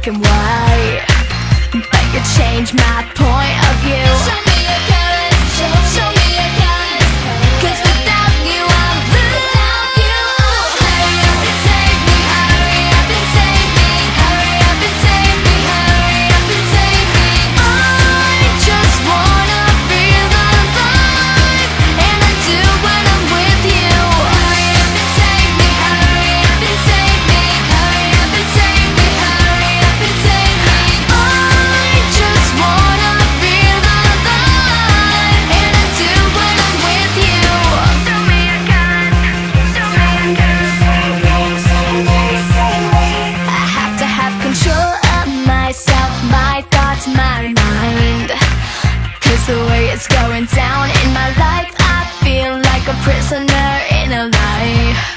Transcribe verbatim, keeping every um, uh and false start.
black and white, but you change my point of view. Show me your colors, show, show me your colors, 'cause without you I'm without you. Hurry up and save me, hurry up and save me, hurry up and save me, hurry up and save me. I just wanna feel alive, and I do when I'm with you. Hurry up and save me, hurry up and save me, hurry up and save me, hurry up and save me. I just wanna feel alive, and I do when I'm with you. Show me your colors, show me your colors. I have to have control of myself, my thoughts, my mind, 'cause the way it's going down in my life, I feel like a prisoner in a lie.